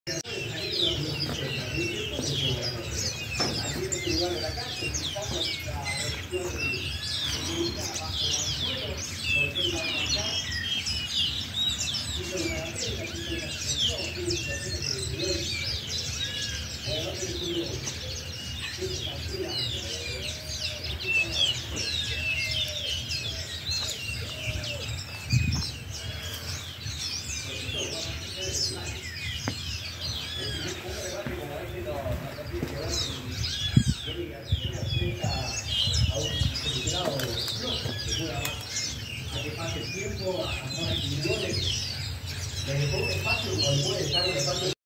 A que pase el tiempo, a poner millones, desde todo espacio, donde puede estar un espacio.